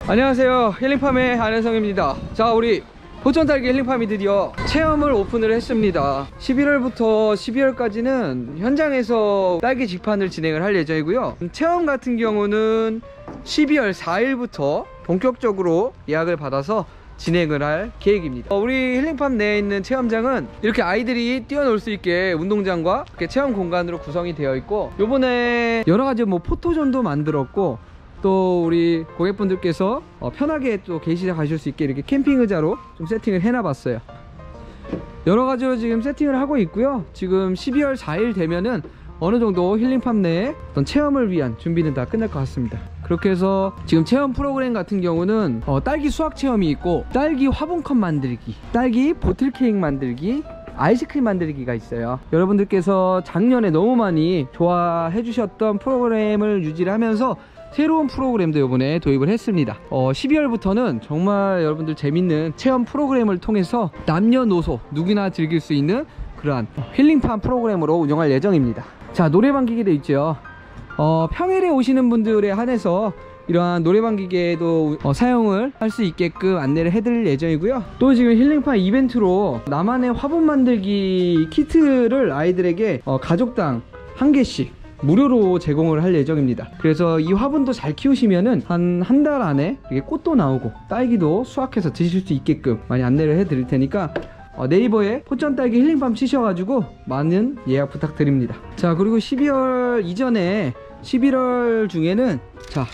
안녕하세요, 힐링팜의 안혜성입니다. 자, 우리 포천딸기 힐링팜이 드디어 체험을 오픈을 했습니다. 11월부터 12월까지는 현장에서 딸기 직판을 진행을 할 예정이고요. 체험 같은 경우는 12월 4일부터 본격적으로 예약을 받아서 진행을 할 계획입니다. 우리 힐링팜 내에 있는 체험장은 이렇게 아이들이 뛰어놀 수 있게 운동장과 이렇게 체험 공간으로 구성이 되어 있고, 요번에 여러가지 포토존도 만들었고, 또 우리 고객분들께서 편하게 또 계시다 가실 수 있게 이렇게 캠핑 의자로 좀 세팅을 해놔봤어요. 여러가지로 지금 세팅을 하고 있고요. 지금 12월 4일 되면은 어느 정도 힐링팜 내에 어떤 체험을 위한 준비는 다 끝날 것 같습니다. 그렇게 해서 지금 체험 프로그램 같은 경우는 딸기 수확 체험이 있고, 딸기 화분컵 만들기, 딸기 보틀 케이크 만들기, 아이스크림 만들기가 있어요. 여러분들께서 작년에 너무 많이 좋아해 주셨던 프로그램을 유지를 하면서 새로운 프로그램도 이번에 도입을 했습니다. 12월부터는 정말 여러분들 재밌는 체험 프로그램을 통해서 남녀노소 누구나 즐길 수 있는 그러한 힐링팜 프로그램으로 운영할 예정입니다. 자, 노래방 기계도 있죠. 평일에 오시는 분들에 한해서 이러한 노래방 기계도 사용을 할 수 있게끔 안내를 해드릴 예정이고요. 또 지금 힐링팜 이벤트로 나만의 화분 만들기 키트를 아이들에게 가족당 한 개씩 무료로 제공을 할 예정입니다. 그래서 이 화분도 잘 키우시면은 한 달 안에 이게 꽃도 나오고 딸기도 수확해서 드실 수 있게끔 많이 안내를 해 드릴 테니까 네이버에 포천딸기 힐링팜 치셔가지고 많은 예약 부탁드립니다. 자, 그리고 12월 이전에 11월 중에는 자,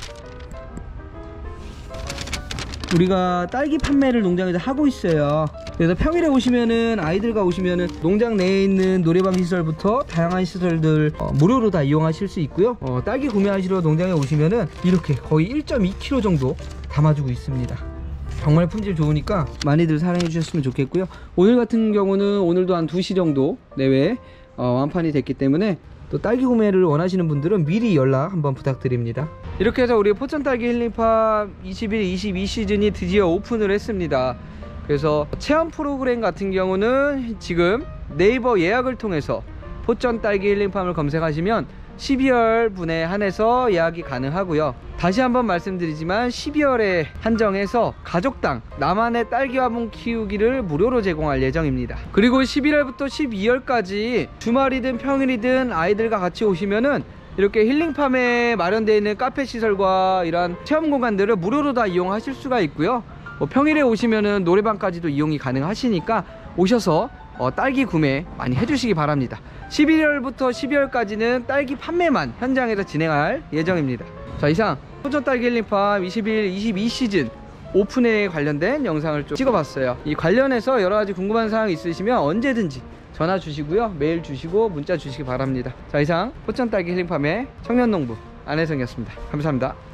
우리가 딸기 판매를 농장에서 하고 있어요. 그래서 평일에 오시면은, 아이들과 오시면은 농장 내에 있는 노래방 시설부터 다양한 시설들 무료로 다 이용하실 수 있고요. 딸기 구매하시러 농장에 오시면은 이렇게 거의 1.2kg 정도 담아주고 있습니다. 정말 품질 좋으니까 많이들 사랑해 주셨으면 좋겠고요. 오늘 같은 경우는 오늘도 한 2시 정도 내외에 완판이 됐기 때문에 또 딸기 구매를 원하시는 분들은 미리 연락 한번 부탁드립니다. 이렇게 해서 우리 포천딸기 힐링팜 21-22 시즌이 드디어 오픈을 했습니다. 그래서 체험 프로그램 같은 경우는 지금 네이버 예약을 통해서 포천딸기 힐링팜을 검색하시면 12월 분에 한해서 예약이 가능하고요. 다시 한번 말씀드리지만 12월에 한정해서 가족당 나만의 딸기 화분 키우기를 무료로 제공할 예정입니다. 그리고 11월부터 12월까지 주말이든 평일이든 아이들과 같이 오시면은 이렇게 힐링팜에 마련되어 있는 카페 시설과 이러한 체험 공간들을 무료로 다 이용하실 수가 있고요. 평일에 오시면은 노래방까지도 이용이 가능하시니까 오셔서 딸기 구매 많이 해주시기 바랍니다. 11월부터 12월까지는 딸기 판매만 현장에서 진행할 예정입니다. 자, 이상 포천딸기 힐링팜 21-22 시즌 오픈에 관련된 영상을 좀 찍어봤어요. 이 관련해서 여러가지 궁금한 사항이 있으시면 언제든지 전화 주시고요, 메일 주시고 문자 주시기 바랍니다. 자, 이상 포천딸기 힐링팜의 청년농부 안혜성이었습니다. 감사합니다.